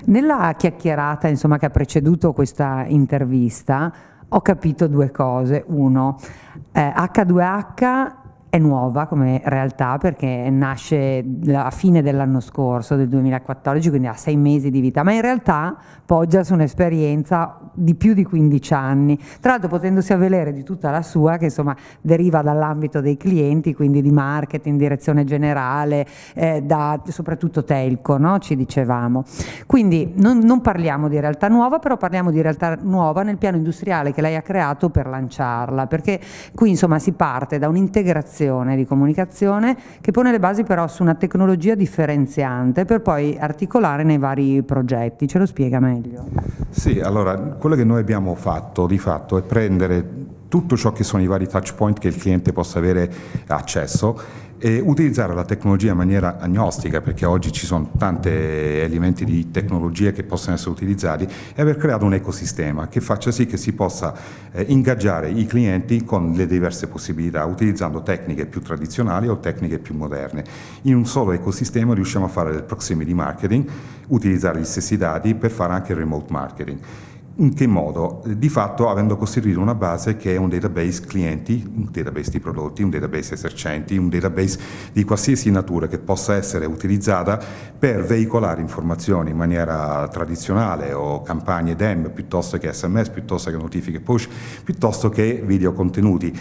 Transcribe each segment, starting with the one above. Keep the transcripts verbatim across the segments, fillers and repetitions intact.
Nella chiacchierata, insomma, che ha preceduto questa intervista, ho capito due cose. Uno, eh, acca due acca è nuova come realtà perché nasce a fine dell'anno scorso, del duemilaquattordici, quindi ha sei mesi di vita, ma in realtà poggia su un'esperienza di più di quindici anni, tra l'altro potendosi avvalere di tutta la sua, che insomma deriva dall'ambito dei clienti, quindi di marketing, direzione generale, eh, da soprattutto telco, no? Ci dicevamo. Quindi non, non parliamo di realtà nuova, però parliamo di realtà nuova nel piano industriale che lei ha creato per lanciarla, perché qui insomma si parte da un'integrazione di comunicazione che pone le basi però su una tecnologia differenziante per poi articolare nei vari progetti. Ce lo spiega meglio? Sì, allora quello che noi abbiamo fatto di fatto è prendere tutto ciò che sono i vari touch point che il cliente possa avere accesso e utilizzare la tecnologia in maniera agnostica, perché oggi ci sono tanti elementi di tecnologia che possono essere utilizzati, e aver creato un ecosistema che faccia sì che si possa eh, ingaggiare i clienti con le diverse possibilità, utilizzando tecniche più tradizionali o tecniche più moderne. In un solo ecosistema riusciamo a fare del proximity marketing, utilizzare gli stessi dati per fare anche il remote marketing. In che modo? Di fatto avendo costituito una base che è un database clienti, un database di prodotti, un database esercenti, un database di qualsiasi natura che possa essere utilizzata per veicolare informazioni in maniera tradizionale o campagne D E M piuttosto che S M S, piuttosto che notifiche push, piuttosto che video contenuti.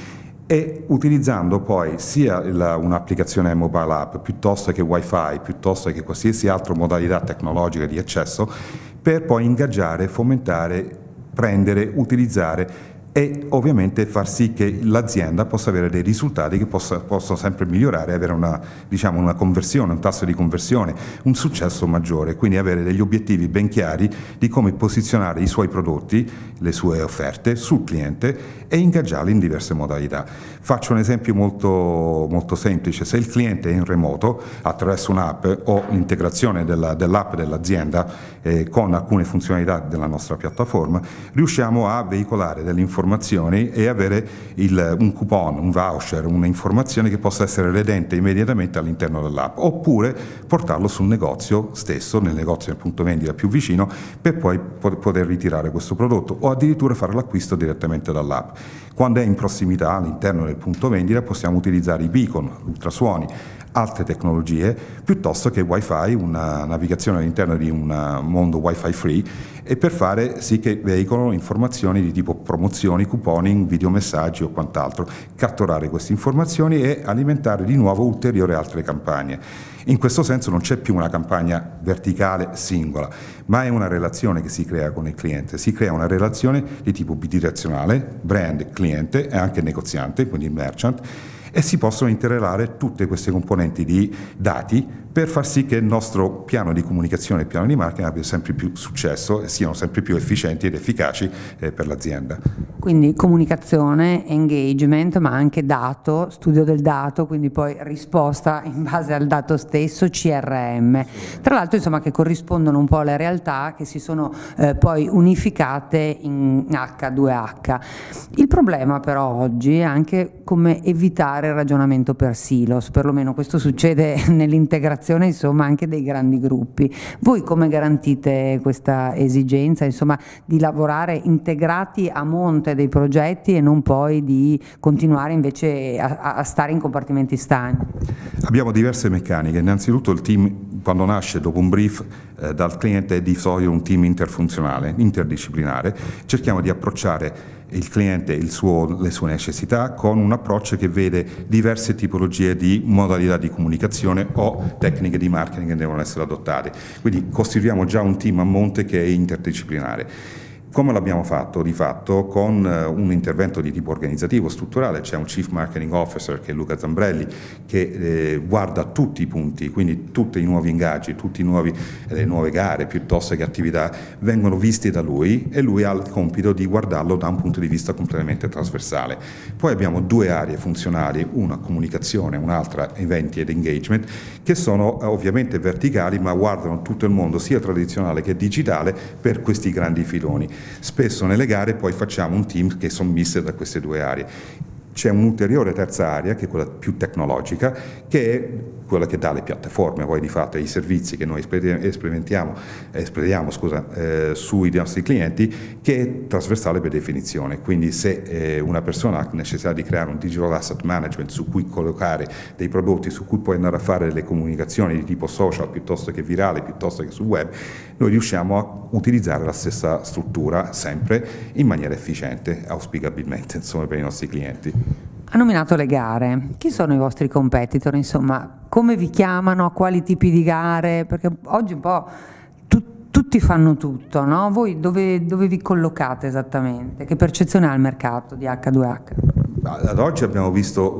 E utilizzando poi sia un'applicazione mobile app piuttosto che wifi, piuttosto che qualsiasi altra modalità tecnologica di accesso, per poi ingaggiare, fomentare, prendere, utilizzare e ovviamente far sì che l'azienda possa avere dei risultati che possa, possano sempre migliorare, avere una, diciamo, una conversione, un tasso di conversione, un successo maggiore, quindi avere degli obiettivi ben chiari di come posizionare i suoi prodotti, le sue offerte sul cliente e ingaggiarli in diverse modalità. Faccio un esempio molto, molto semplice: se il cliente è in remoto attraverso un'app o l'integrazione della, dell'app dell'azienda eh, con alcune funzionalità della nostra piattaforma, riusciamo a veicolare delle informazioni e avere il, un coupon, un voucher, un'informazione che possa essere redente immediatamente all'interno dell'app, oppure portarlo sul negozio stesso, nel negozio del punto vendita più vicino, per poi poter ritirare questo prodotto o addirittura fare l'acquisto direttamente dall'app. Quando è in prossimità all'interno del punto vendita possiamo utilizzare i beacon, ultrasuoni, altre tecnologie, piuttosto che wifi, una navigazione all'interno di un mondo wifi free, e per fare sì che veicolano informazioni di tipo promozioni, couponing, videomessaggi o quant'altro, catturare queste informazioni e alimentare di nuovo ulteriori altre campagne. In questo senso non c'è più una campagna verticale singola, ma è una relazione che si crea con il cliente, si crea una relazione di tipo bidirezionale, brand, cliente e anche negoziante, quindi merchant, e si possono interrelare tutte queste componenti di dati per far sì che il nostro piano di comunicazione e piano di marketing abbia sempre più successo e siano sempre più efficienti ed efficaci eh, per l'azienda. Quindi comunicazione, engagement, ma anche dato, studio del dato, quindi poi risposta in base al dato stesso, C R M. Tra l'altro insomma che corrispondono un po' alle realtà che si sono eh, poi unificate in acca due acca. Il problema però oggi è anche come evitare il ragionamento per silos, perlomeno questo succede nell'integrazione insomma anche dei grandi gruppi. Voi come garantite questa esigenza insomma di lavorare integrati a monte dei progetti e non poi di continuare invece a, a stare in compartimenti stagni? Abbiamo diverse meccaniche. Innanzitutto il team, quando nasce dopo un brief eh, dal cliente, è di solito un team interfunzionale, interdisciplinare. Cerchiamo di approcciare il cliente, il suo, le sue necessità, con un approccio che vede diverse tipologie di modalità di comunicazione o tecniche di marketing che devono essere adottate. Quindi costituiamo già un team a monte che è interdisciplinare. Come l'abbiamo fatto? Di fatto con un intervento di tipo organizzativo, strutturale. C'è un Chief Marketing Officer che è Luca Zambrelli che eh, guarda tutti i punti, quindi tutti i nuovi ingaggi, tutte le eh, nuove gare piuttosto che attività vengono visti da lui e lui ha il compito di guardarlo da un punto di vista completamente trasversale. Poi abbiamo due aree funzionali, una comunicazione, un'altra eventi ed engagement, che sono ovviamente verticali ma guardano tutto il mondo sia tradizionale che digitale per questi grandi filoni. Spesso nelle gare poi facciamo un team che sono miste da queste due aree. C'è un'ulteriore terza area, che è quella più tecnologica, che è quella che dà le piattaforme, poi di fatto i servizi che noi esperimentiamo, esprimiamo scusa, eh, sui nostri clienti, che è trasversale per definizione. Quindi se eh, una persona ha necessità di creare un digital asset management su cui collocare dei prodotti, su cui puoi andare a fare delle comunicazioni di tipo social piuttosto che virale, piuttosto che sul web, noi riusciamo a utilizzare la stessa struttura sempre in maniera efficiente, auspicabilmente, insomma, per i nostri clienti. Ha nominato le gare. Chi sono i vostri competitor? Insomma, come vi chiamano? A quali tipi di gare? Perché oggi un po' tu, tutti fanno tutto, no? Voi dove, dove vi collocate esattamente? Che percezione ha il mercato di acca due acca? Ad oggi abbiamo visto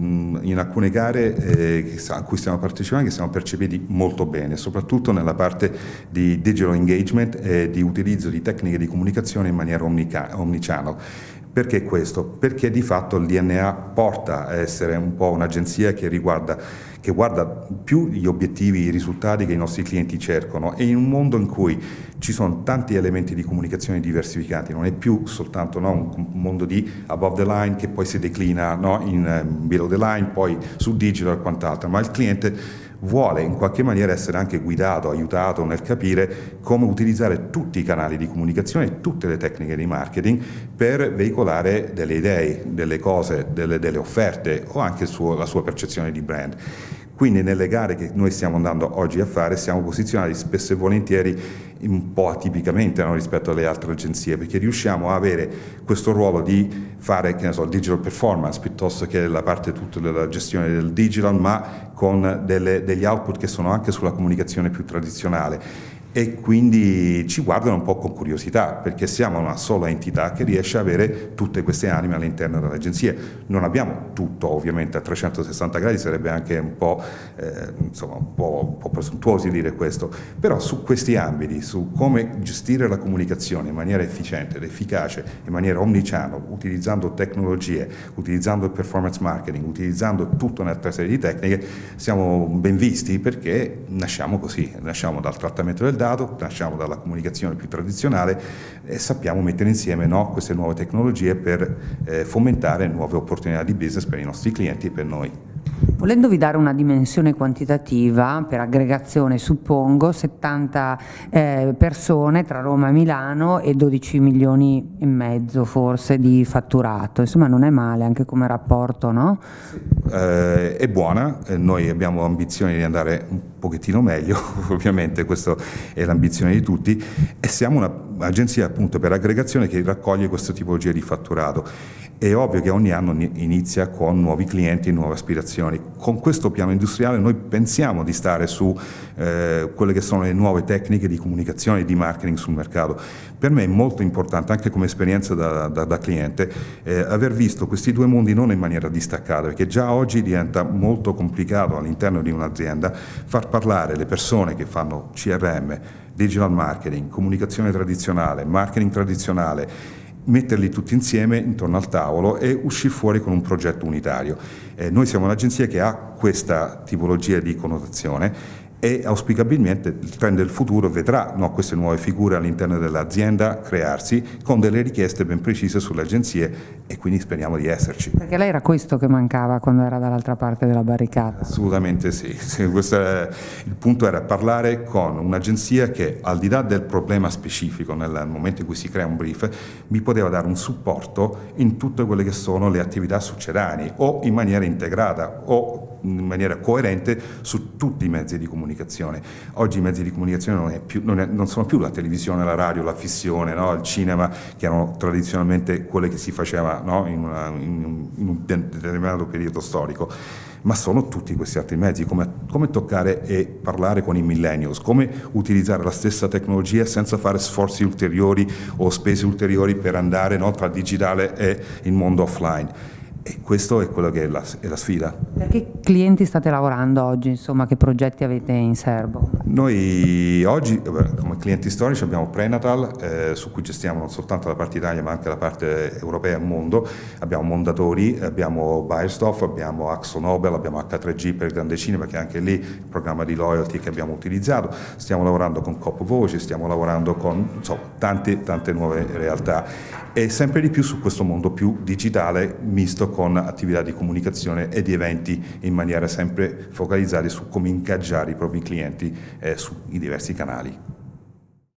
in alcune gare eh, a cui stiamo partecipando che siamo percepiti molto bene, soprattutto nella parte di digital engagement e di utilizzo di tecniche di comunicazione in maniera omnichannel. Perché questo? Perché di fatto il D N A porta a essere un po' un'agenzia che riguarda, che guarda più gli obiettivi, i risultati che i nostri clienti cercano, e in un mondo in cui ci sono tanti elementi di comunicazione diversificati, non è più soltanto, no, un mondo di above the line che poi si declina, no, in below the line, poi sul digital e quant'altro, ma il cliente vuole in qualche maniera essere anche guidato, aiutato nel capire come utilizzare tutti i canali di comunicazione, tutte le tecniche di marketing per veicolare delle idee, delle cose, delle, delle offerte o anche il suo, la sua percezione di brand. Quindi nelle gare che noi stiamo andando oggi a fare siamo posizionati spesso e volentieri un po' atipicamente, no, rispetto alle altre agenzie, perché riusciamo a avere questo ruolo di fare, che ne so, il digital performance piuttosto che la parte tutta della gestione del digital, ma con delle, degli output che sono anche sulla comunicazione più tradizionale. E quindi ci guardano un po' con curiosità, perché siamo una sola entità che riesce a avere tutte queste anime all'interno dell'agenzia. Non abbiamo tutto, ovviamente, a trecentosessanta gradi sarebbe anche un po', eh, insomma, un po', un po' presuntuosi dire questo, però su questi ambiti, su come gestire la comunicazione in maniera efficiente ed efficace, in maniera omnichannel, utilizzando tecnologie, utilizzando il performance marketing, utilizzando tutta un'altra serie di tecniche, siamo ben visti perché nasciamo così, nasciamo dal trattamento del dato, nasciamo dalla comunicazione più tradizionale e sappiamo mettere insieme, no, queste nuove tecnologie per eh, fomentare nuove opportunità di business per i nostri clienti e per noi. Volendovi dare una dimensione quantitativa, per aggregazione suppongo settanta eh, persone tra Roma e Milano e dodici milioni e mezzo forse di fatturato, insomma non è male anche come rapporto, no? Eh, è buona, eh, noi abbiamo ambizioni di andare un pochettino meglio, ovviamente questa è l'ambizione di tutti, e siamo un'agenzia appunto per aggregazione che raccoglie questa tipologia di fatturato. È ovvio che ogni anno inizia con nuovi clienti e nuove aspirazioni. Con questo piano industriale noi pensiamo di stare su eh, quelle che sono le nuove tecniche di comunicazione e di marketing sul mercato. Per me è molto importante, anche come esperienza da, da, da cliente, eh, aver visto questi due mondi non in maniera distaccata, perché già oggi diventa molto complicato all'interno di un'azienda far parlare le persone che fanno C R M, digital marketing, comunicazione tradizionale, marketing tradizionale, metterli tutti insieme intorno al tavolo e uscire fuori con un progetto unitario. Eh, noi siamo un'agenzia che ha questa tipologia di connotazione e auspicabilmente il trend del futuro vedrà, no, queste nuove figure all'interno dell'azienda crearsi con delle richieste ben precise sulle agenzie, e quindi speriamo di esserci. Perché lei era questo che mancava quando era dall'altra parte della barricata? Assolutamente sì, questo è, il punto era parlare con un'agenzia che al di là del problema specifico nel momento in cui si crea un brief mi poteva dare un supporto in tutte quelle che sono le attività succedanee o in maniera integrata o in maniera coerente su tutti i mezzi di comunicazione. Oggi i mezzi di comunicazione non, è più, non, è, non sono più la televisione, la radio, la fissione, no? Il cinema, che erano tradizionalmente quelle che si faceva, no? in, una, in, in un determinato periodo storico, ma sono tutti questi altri mezzi, come, come toccare e parlare con i millennials, come utilizzare la stessa tecnologia senza fare sforzi ulteriori o spese ulteriori per andare, no, tra il digitale e il mondo offline. E questo è quello che è la, è la sfida. Per che clienti state lavorando oggi? Insomma, che progetti avete in serbo? Noi oggi, come clienti storici, abbiamo Prenatal, eh, su cui gestiamo non soltanto la parte Italia ma anche la parte europea e mondo. Abbiamo Mondadori, abbiamo Beiersdorf, abbiamo AkzoNobel, abbiamo acca tre gi per il grande cinema, che è anche lì il programma di loyalty che abbiamo utilizzato. Stiamo lavorando con Coop Voci, stiamo lavorando con, insomma, tante, tante nuove realtà, e sempre di più su questo mondo più digitale misto con attività di comunicazione e di eventi in maniera sempre focalizzata su come ingaggiare i propri clienti eh, sui diversi canali.